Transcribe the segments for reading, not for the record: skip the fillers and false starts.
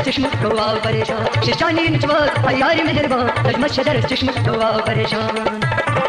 चश्म तो आओ परेशान शिशानी नचवाज यारी मेहरबान तजमत शदर चश्म तो आओ परेशान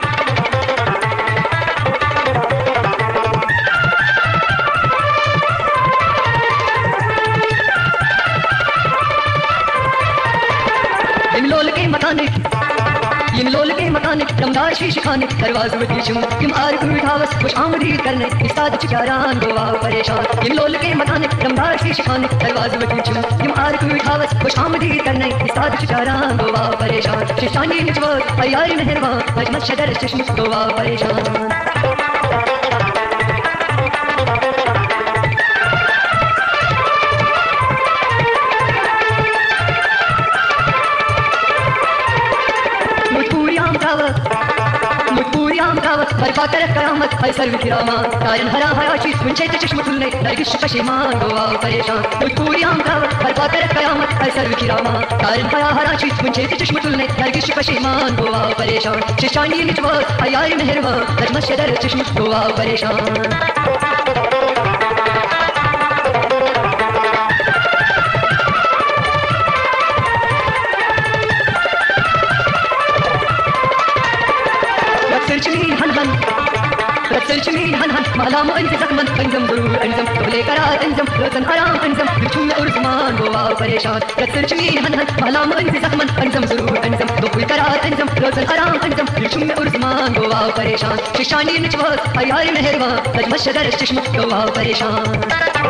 लोल के मकान दमदार शीश खाने दरवाज़ में पीछूं किम आर उठावस खुश आमदीद करने इस्ताद चिकारान गोवा परेशान इन लोल के मकान दमदार शीश खाने दरवाज़ में पीछूं किम आर उठावस खुश आमदीद करने इस्ताद चिकारान गोवा परेशान शिशानी निचवाज यारी मेहरबान तजमत शदर चश्म गोवा परेशान बरपाकर करामत फैसल किरामा तारन हरा हरा चीज मुझे चश्म खुलने नरगिश पशेमान गोवा परेशान पूरी आम दावत बरपाकर करामत फैसल किरामा तारन हरा हरा चीज मुझे चश्म खुलने नरगिश पशेमान गोवा परेशान शिशानी निचवाज यारी मेहरबान तजमत शदर चश्म गोवा परेशान سلشمين هنهن مالام انت زخمن انزم ضرور انزم قبل قرار انزم روزن حرام انزم بچون اور زمان گوا پریشان سلشمين هنهن مالام انت زخمن انزم ضرور انزم قبل قرار انزم روزن حرام انزم بچون اور زمان گوا پریشان ششانی نچواز یار مہربان تجمت شدر چشم گوا پریشان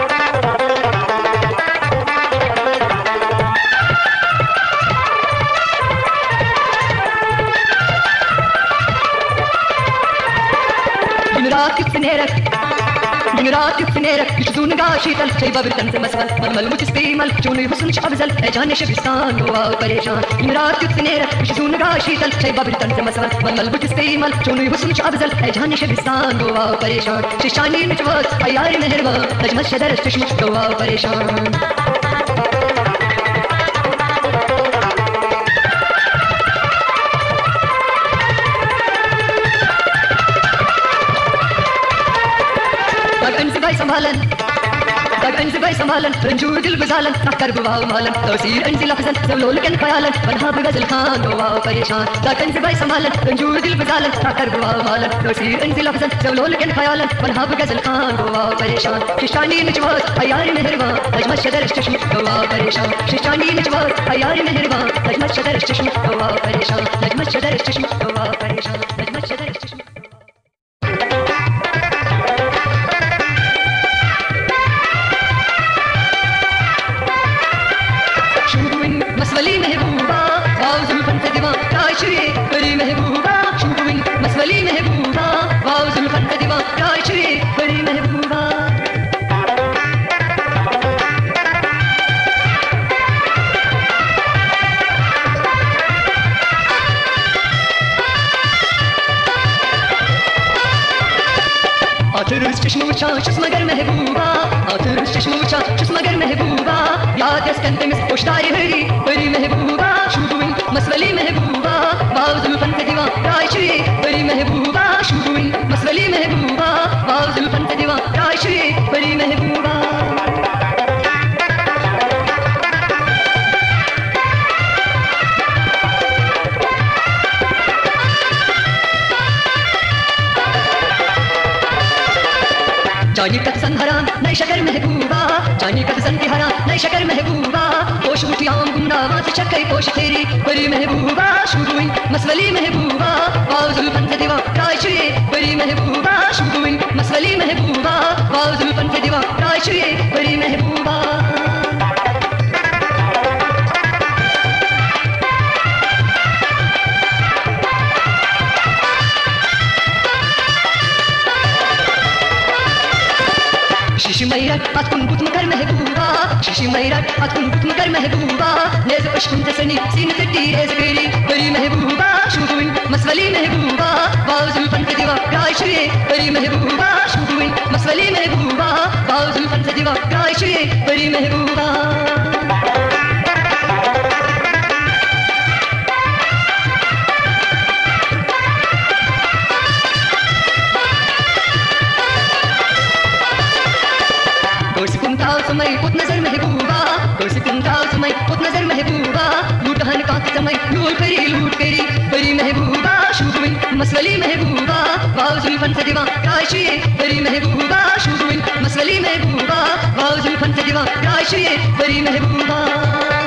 راك بسنيرك يشدون قاشي تل شيبة بالتنز مسفل مرمل متسبيمل جوني حسن شعبزل اجاني شبستان جوا پریشان راك بسنيرك يشدون قاشي تل شيبة بالتنز مسفل مرمل متسبيمل جوني حسن شعبزل اجاني شبستان جوا پریشان ششاني نجواز ياري مهربان تجمت شدر چشم جوا پریشان انزل باي سمالن رنجور دل بزالن نكر بواو مالن توسير انزل لفظن زولول كن خيالن بنها بغزل خان بواو پریشان انزل باي سمالن رنجور دل بزالن نكر بواو مالن توسير انزل لفظن زولول كن خيالن بنها بغزل خان بواو پریشان ششاني نجواز ياري مهربان تجمت شدر چشم بواو پریشان ششاني نجواز ياري مهربان تجمت شدر چشم بواو پریشان تجمت شدر چشم بواو پریشان تجمت شدر چشم شس مگر محبوبا آتش چشموچا شس مگر محبوبا یاد اسکنت مس پشتاری هری بری محبوبا شوبوین مسولی محبوبا باوزل فنت دیوا رایشی بری محبوبا شوبوین مسولی محبوبا باوزل فنت دیوا رایشی بری محبوبا जानी कत संहरा नई शकर महबूबा जानी कत संहरा नई शकर महबूबा होश उठियां गुमनामा से चक्कर पोश तेरी बरी महबूबा शुरुइन मसवली महबूबा बावजुल पंथ दिवा रायश्री बरी महबूबा शुरुइन मसवली महबूबा बावजुल पंथ दिवा रायश्री बरी महबूबा शिशी मैरट अतकुन बुत मकर महबूबा शिशी मैरट अतकुन बुत मकर महबूबा नेज़ पश्कुन जसनी सीन कटी रेज़ केरी बरी महबूबा शुरुइन मसवली महबूबा बावजुल पंथ दिवा रायश्री बरी महबूबा शुरुइन मसवली महबूबा बावजुल पंथ दिवा रायश्री बरी महबूबा का समय उत नजर महबूबा तो सिकन का समय उत नजर महबूबा लूटहन का समय लूट करी महबूबा शुगुन मसली महबूबा वाव जुल्फन से दीवा राशिए करी महबूबा शुगुन मसली महबूबा वाव जुल्फन से दीवा राशिए करी महबूबा